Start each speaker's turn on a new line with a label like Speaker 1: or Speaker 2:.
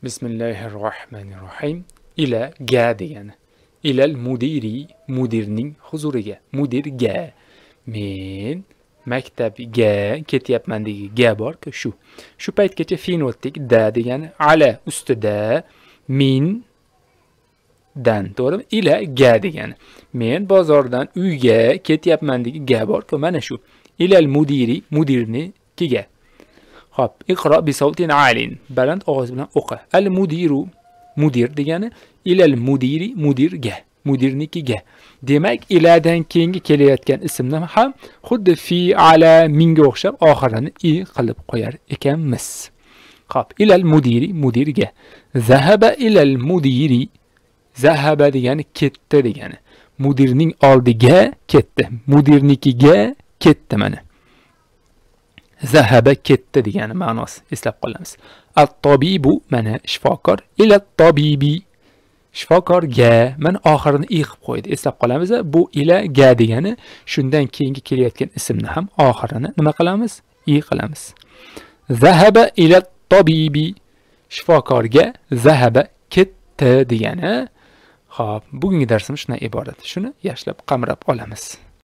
Speaker 1: Bismillahirrohmanirrohim. Ila ga degani. Ilal mudiri, mudirning huzuriga. Mudirga. Men maktabga ketyapman degi ga bor-ku shu. Shu paytgacha fe'l o'tdik. Da degani ala ustida, min dan, to'g'rimi? Ila ga degani. Men bozordan uyga ketyapman degi ga bor-ku, mana shu. Ilal mudiri, mudirnikiga. Xo'p, iqro bi savtin alin. Baland ovoz bilan o'qi. Al mudiru, mudir degani ilal mudiri, mudirga, mudirnikiga. Demak, iladan keyingi kelayotgan ismni ham xuddi fi, ala, minga o'xshab oxirini i qilib qo'yar ekanmiz. Xo'p, ilal mudiri, mudirga. Zahaba ilal mudiri. Zahaba degani ketdi degani. Mudirning oldiga ketdi. Mudirnikiga ketdi mana. Zahaba ketdi degani ma'nosi eslab qolamiz. At-tabibu mana shifokor, ila tabibi shifokorga mana oxirini i qilib qo'ydi. Eslab qolamiz. Bu ila ga degani shundan keyingi kelayotgan ismni ham oxirini nima qilamiz? I qilamiz. Zahaba ila tabibi shifokorga zahaba ketdi degani. Xo'p, bugungi darsimiz shundan iborat. Shuni yaxshilab qamrab olamiz.